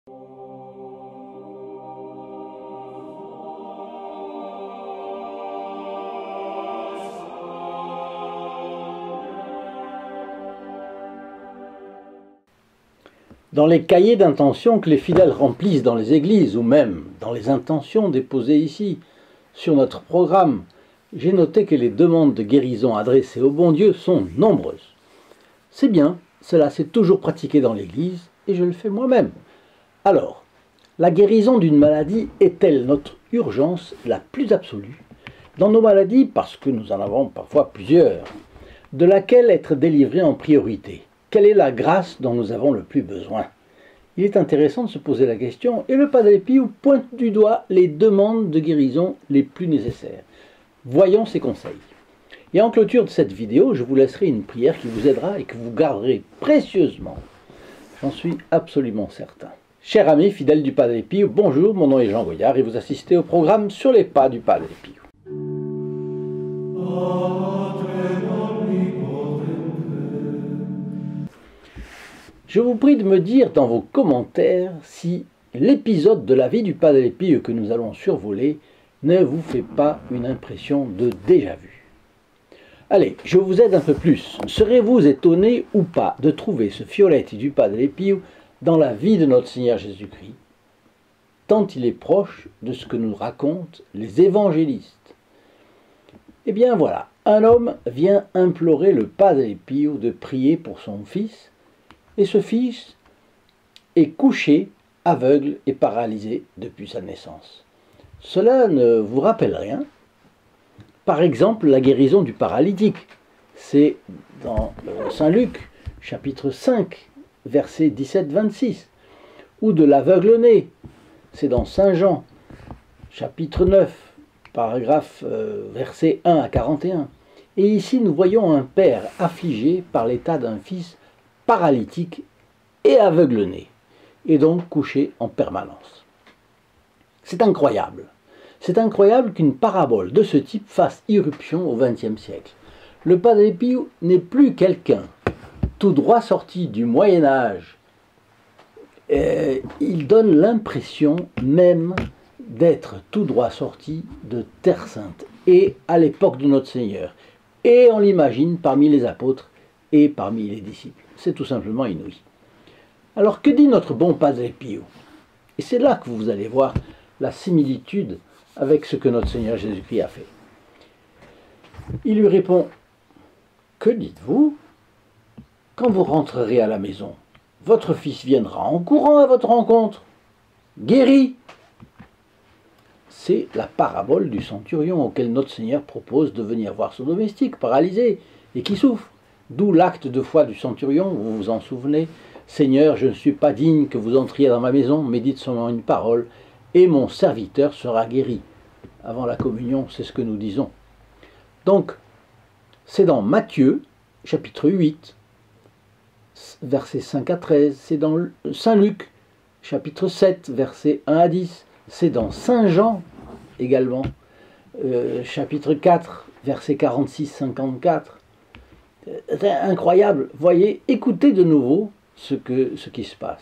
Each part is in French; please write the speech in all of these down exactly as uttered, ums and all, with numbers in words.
Dans les cahiers d'intention que les fidèles remplissent dans les églises ou même dans les intentions déposées ici, sur notre programme, j'ai noté que les demandes de guérison adressées au bon Dieu sont nombreuses. C'est bien, cela s'est toujours pratiqué dans l'église et je le fais moi-même. Alors, la guérison d'une maladie est-elle notre urgence la plus absolue? Dans nos maladies, parce que nous en avons parfois plusieurs, de laquelle être délivré en priorité? Quelle est la grâce dont nous avons le plus besoin? Il est intéressant de se poser la question et le Padre Pio pointe du doigt les demandes de guérison les plus nécessaires. Voyons ses conseils. Et en clôture de cette vidéo, je vous laisserai une prière qui vous aidera et que vous garderez précieusement. J'en suis absolument certain. Chers amis fidèles du Padre Pio, bonjour, mon nom est Jean Goyard et vous assistez au programme Sur les pas du Padre Pio. Je vous prie de me dire dans vos commentaires si l'épisode de la vie du Padre Pio que nous allons survoler ne vous fait pas une impression de déjà-vu. Allez, je vous aide un peu plus. Serez-vous étonné ou pas de trouver ce Fioletti du Padre Pio dans la vie de notre Seigneur Jésus-Christ, tant il est proche de ce que nous racontent les évangélistes? Eh bien voilà, un homme vient implorer le Padre Pio de prier pour son fils, et ce fils est couché, aveugle et paralysé depuis sa naissance. Cela ne vous rappelle rien? Par exemple, la guérison du paralytique. C'est dans Saint Luc, chapitre cinq, versets dix-sept à vingt-six. Ou de l'aveugle-né. C'est dans Saint Jean, chapitre neuf, paragraphe euh, versets un à quarante et un. Et ici, nous voyons un père affligé par l'état d'un fils paralytique et aveugle-né, et donc couché en permanence. C'est incroyable. C'est incroyable qu'une parabole de ce type fasse irruption au vingtième siècle. Le Padre Pio n'est plus quelqu'un tout droit sorti du Moyen-Âge. Euh, il donne l'impression même d'être tout droit sorti de Terre Sainte, et à l'époque de notre Seigneur. Et on l'imagine parmi les apôtres et parmi les disciples. C'est tout simplement inouï. Alors que dit notre bon Padre Pio? Et c'est là que vous allez voir la similitude avec ce que notre Seigneur Jésus-Christ a fait. Il lui répond: que dites-vous? Quand vous rentrerez à la maison, votre fils viendra en courant à votre rencontre, guéri. C'est la parabole du centurion auquel notre Seigneur propose de venir voir son domestique paralysé et qui souffre. D'où l'acte de foi du centurion, vous vous en souvenez. Seigneur, je ne suis pas digne que vous entriez dans ma maison, mais dites seulement une parole, et mon serviteur sera guéri. Avant la communion, c'est ce que nous disons. Donc, c'est dans Matthieu, chapitre huit, versets cinq à treize, c'est dans Saint Luc, chapitre sept, versets un à dix, c'est dans Saint Jean également, euh, chapitre quatre, versets quarante-six à cinquante-quatre. C'est incroyable. Voyez, écoutez de nouveau ce, que, ce qui se passe.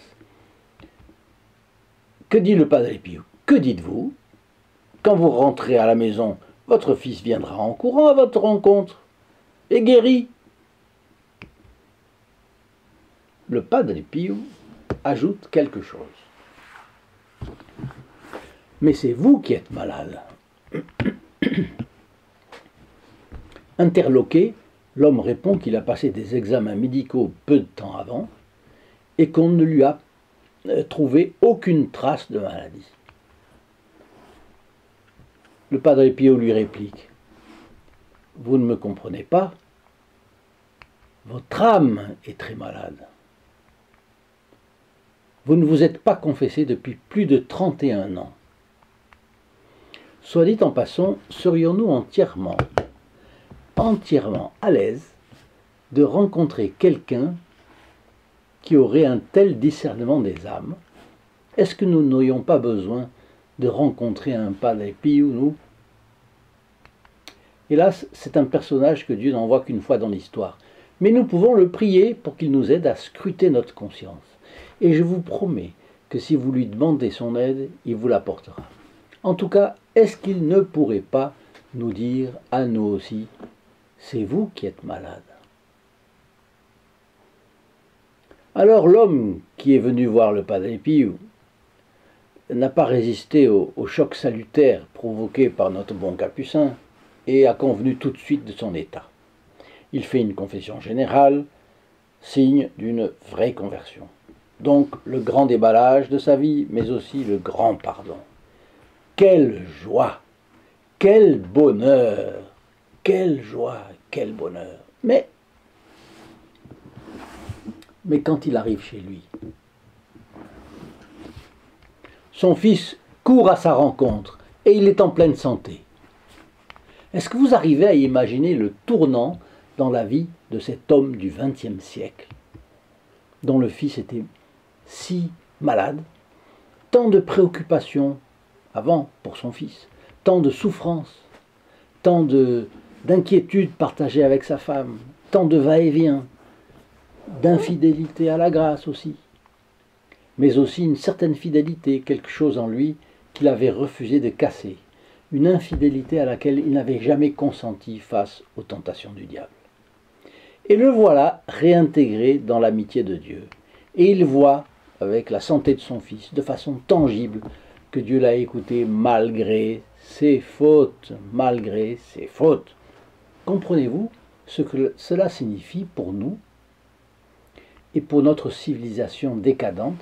Que dit le Padre Pio? Que dites-vous? Quand vous rentrez à la maison, votre fils viendra en courant à votre rencontre et guéri. Le Padre Pio ajoute quelque chose. Mais c'est vous qui êtes malade. Interloqué, l'homme répond qu'il a passé des examens médicaux peu de temps avant et qu'on ne lui a trouvé aucune trace de maladie. Le Padre Pio lui réplique: vous ne me comprenez pas, votre âme est très malade. Vous ne vous êtes pas confessé depuis plus de trente et un ans. Soit dit en passant, serions-nous entièrement, entièrement à l'aise de rencontrer quelqu'un qui aurait un tel discernement des âmes? Est-ce que nous n'aurions pas besoin de rencontrer un Padre Pio, nous? Hélas, c'est un personnage que Dieu n'envoie qu'une fois dans l'histoire. Mais nous pouvons le prier pour qu'il nous aide à scruter notre conscience. Et je vous promets que que si vous lui demandez son aide, il vous l'apportera. En tout cas, est-ce qu'il ne pourrait pas nous dire à nous aussi, c'est vous qui êtes malade? Alors l'homme qui est venu voir le Padre Pio n'a pas résisté au, au choc salutaire provoqué par notre bon capucin et a convenu tout de suite de son état. Il fait une confession générale, signe d'une vraie conversion. Donc le grand déballage de sa vie, mais aussi le grand pardon. Quelle joie, quel bonheur, quelle joie, quel bonheur. Mais, mais quand il arrive chez lui, son fils court à sa rencontre et il est en pleine santé. Est-ce que vous arrivez à imaginer le tournant dans la vie de cet homme du vingtième siècle, dont le fils était si malade, tant de préoccupations avant pour son fils, tant de souffrances, tant de, d'inquiétudes partagées avec sa femme, tant de va-et-vient, d'infidélité à la grâce aussi, mais aussi une certaine fidélité, quelque chose en lui qu'il avait refusé de casser, une infidélité à laquelle il n'avait jamais consenti face aux tentations du diable. Et le voilà réintégré dans l'amitié de Dieu. Et il voit, avec la santé de son fils, de façon tangible, que Dieu l'a écouté malgré ses fautes, malgré ses fautes. Comprenez-vous ce que cela signifie pour nous et pour notre civilisation décadente?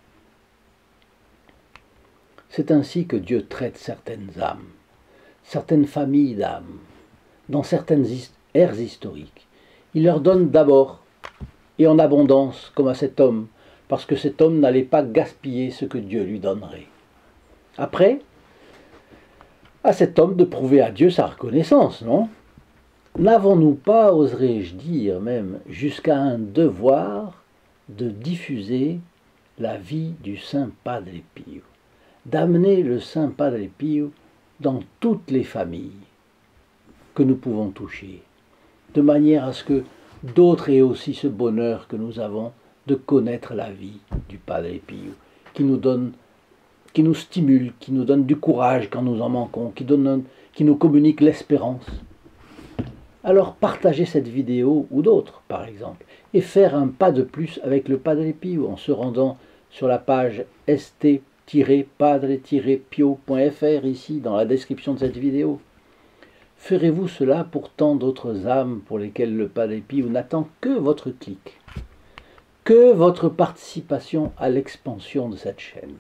C'est ainsi que Dieu traite certaines âmes, certaines familles d'âmes, dans certaines ères historiques. Il leur donne d'abord, et en abondance, comme à cet homme, parce que cet homme n'allait pas gaspiller ce que Dieu lui donnerait. Après, à cet homme de prouver à Dieu sa reconnaissance, non? N'avons-nous pas, oserais-je dire même, jusqu'à un devoir de diffuser la vie du Saint Padre Pio, d'amener le Saint Padre Pio dans toutes les familles que nous pouvons toucher, de manière à ce que d'autres aient aussi ce bonheur que nous avons de connaître la vie du Padre Pio, qui nous donne, qui nous stimule, qui nous donne du courage quand nous en manquons, qui, donne, qui nous communique l'espérance. Alors partagez cette vidéo ou d'autres par exemple, et faire un pas de plus avec le Padre Pio en se rendant sur la page s t padre pio point f r ici dans la description de cette vidéo. Ferez-vous cela pour tant d'autres âmes pour lesquelles le Padre Pio n'attend que votre clic, que votre participation à l'expansion de cette chaîne?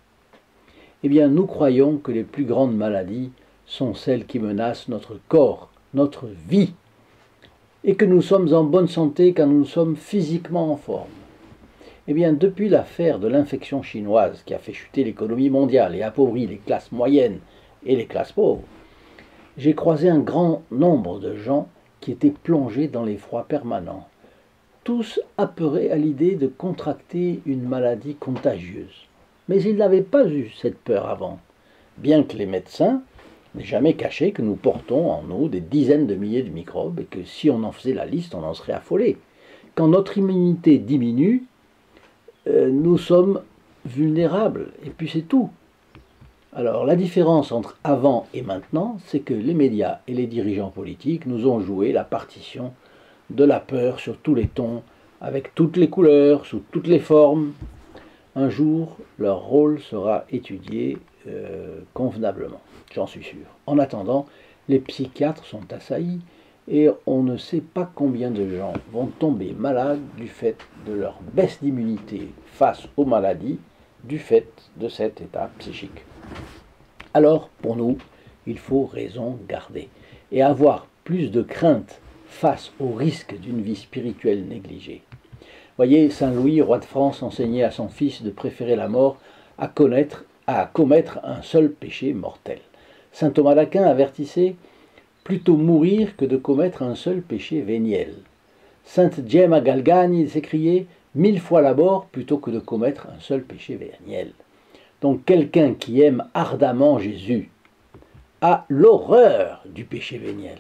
Eh bien, nous croyons que les plus grandes maladies sont celles qui menacent notre corps, notre vie, et que nous sommes en bonne santé quand nous sommes physiquement en forme. Eh bien, depuis l'affaire de l'infection chinoise qui a fait chuter l'économie mondiale et appauvri les classes moyennes et les classes pauvres, j'ai croisé un grand nombre de gens qui étaient plongés dans l'effroi permanent, tous apeurés à l'idée de contracter une maladie contagieuse. Mais ils n'avaient pas eu cette peur avant, bien que les médecins n'aient jamais caché que nous portons en nous des dizaines de milliers de microbes et que si on en faisait la liste, on en serait affolé. Quand notre immunité diminue, euh, nous sommes vulnérables, et puis c'est tout. Alors la différence entre avant et maintenant, c'est que les médias et les dirigeants politiques nous ont joué la partition de la peur sur tous les tons, avec toutes les couleurs, sous toutes les formes. Un jour, leur rôle sera étudié euh, convenablement, j'en suis sûr. En attendant, les psychiatres sont assaillis et on ne sait pas combien de gens vont tomber malades du fait de leur baisse d'immunité face aux maladies, du fait de cet état psychique. Alors, pour nous, il faut raison garder et avoir plus de crainte face au risque d'une vie spirituelle négligée. Voyez, Saint Louis, roi de France, enseignait à son fils de préférer la mort à, connaître, à commettre un seul péché mortel. Saint Thomas d'Aquin avertissait « plutôt mourir que de commettre un seul péché véniel ». Sainte Gemma Galgani s'écriait « mille fois la mort plutôt que de commettre un seul péché véniel ». Donc quelqu'un qui aime ardemment Jésus a l'horreur du péché véniel.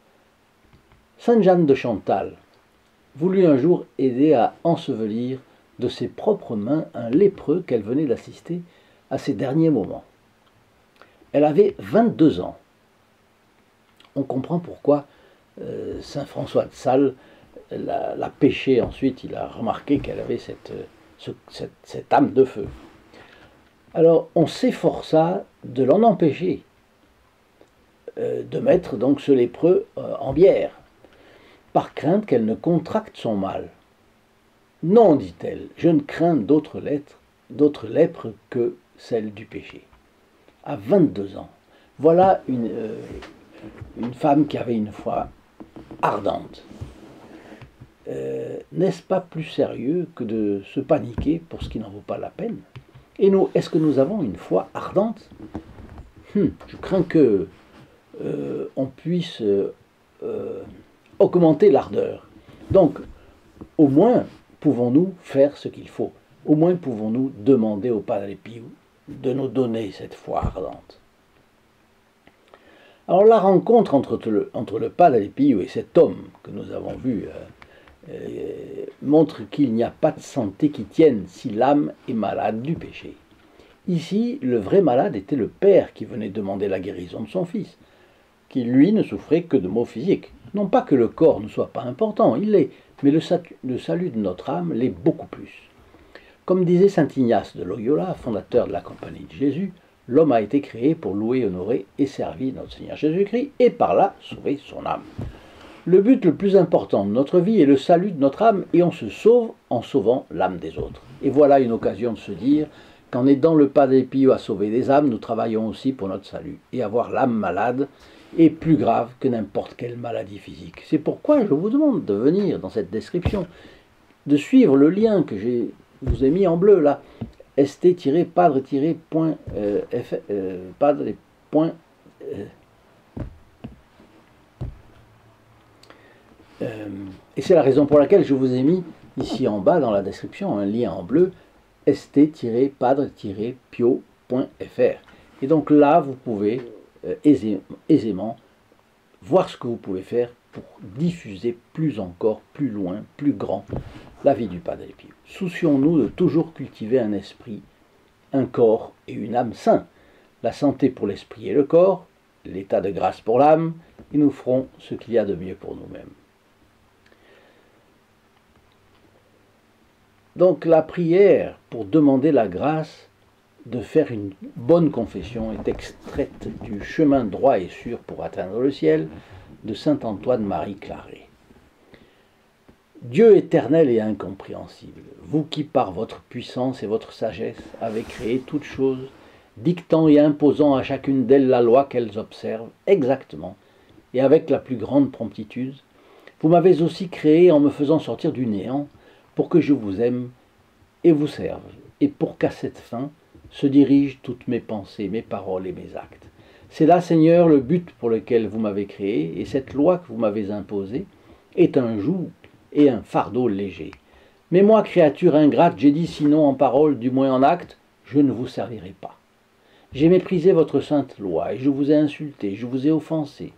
Sainte Jeanne de Chantal voulut un jour aider à ensevelir de ses propres mains un lépreux qu'elle venait d'assister à ses derniers moments. Elle avait vingt-deux ans. On comprend pourquoi euh, saint François de Sales l'a, l'a péché ensuite. Il a remarqué qu'elle avait cette, ce, cette, cette âme de feu. Alors on s'efforça de l'en empêcher, euh, de mettre donc ce lépreux euh, en bière, par crainte qu'elle ne contracte son mal. Non, dit-elle, je ne crains d'autres lettres, d'autres lèpres que celle du péché. À vingt-deux ans, voilà une, euh, une femme qui avait une foi ardente. Euh, n'est-ce pas plus sérieux que de se paniquer pour ce qui n'en vaut pas la peine? Et nous, est-ce que nous avons une foi ardente? hum, Je crains que euh, on puisse euh, euh, augmenter l'ardeur. Donc, au moins, pouvons-nous faire ce qu'il faut? Au moins pouvons-nous demander au Padre Pio de nous donner cette foi ardente. Alors la rencontre entre le, entre le Padre Pio et cet homme que nous avons vu euh, euh, montre qu'il n'y a pas de santé qui tienne si l'âme est malade du péché. Ici, le vrai malade était le père qui venait demander la guérison de son fils, qui lui ne souffrait que de maux physiques. Non pas que le corps ne soit pas important, il l'est, mais le salut de notre âme l'est beaucoup plus. Comme disait saint Ignace de Loyola, fondateur de la Compagnie de Jésus, l'homme a été créé pour louer, honorer et servir notre Seigneur Jésus-Christ et par là sauver son âme. Le but le plus important de notre vie est le salut de notre âme et on se sauve en sauvant l'âme des autres. Et voilà une occasion de se dire qu'en aidant le Padre Pio à sauver des âmes, nous travaillons aussi pour notre salut. Et avoir l'âme malade est plus grave que n'importe quelle maladie physique. C'est pourquoi je vous demande de venir dans cette description, de suivre le lien que je vous ai mis en bleu là, st-padre-point euh, euh, padre. Euh, euh, et c'est la raison pour laquelle je vous ai mis ici en bas dans la description un lien en bleu, st-padre-pio point f r. Et donc là, vous pouvez euh, aisé, aisément voir ce que vous pouvez faire pour diffuser plus encore, plus loin, plus grand la vie du Padre Pio. Soucions-nous de toujours cultiver un esprit, un corps et une âme sains. La santé pour l'esprit et le corps, l'état de grâce pour l'âme, et nous ferons ce qu'il y a de mieux pour nous-mêmes. Donc la prière pour demander la grâce de faire une bonne confession est extraite du chemin droit et sûr pour atteindre le ciel de saint Antoine-Marie Claret. Dieu éternel et incompréhensible, vous qui par votre puissance et votre sagesse avez créé toutes choses, dictant et imposant à chacune d'elles la loi qu'elles observent exactement et avec la plus grande promptitude, vous m'avez aussi créé en me faisant sortir du néant pour que je vous aime et vous serve, et pour qu'à cette fin se dirigent toutes mes pensées, mes paroles et mes actes. C'est là, Seigneur, le but pour lequel vous m'avez créé, et cette loi que vous m'avez imposée est un joug et un fardeau léger. Mais moi, créature ingrate, j'ai dit sinon en parole, du moins en acte, je ne vous servirai pas. J'ai méprisé votre sainte loi, et je vous ai insulté, je vous ai offensé.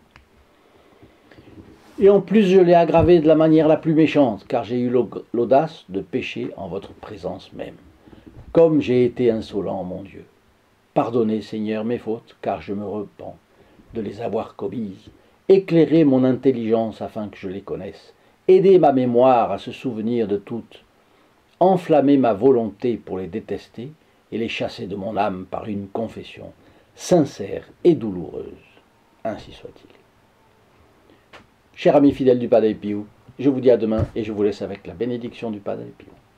Et en plus, je l'ai aggravé de la manière la plus méchante, car j'ai eu l'audace de pécher en votre présence même. Comme j'ai été insolent, mon Dieu. Pardonnez, Seigneur, mes fautes, car je me repens de les avoir commises. Éclairez mon intelligence afin que je les connaisse. Aidez ma mémoire à se souvenir de toutes. Enflammez ma volonté pour les détester et les chasser de mon âme par une confession sincère et douloureuse. Ainsi soit-il. Chers amis fidèles du Padre Pio, je vous dis à demain et je vous laisse avec la bénédiction du Padre Pio.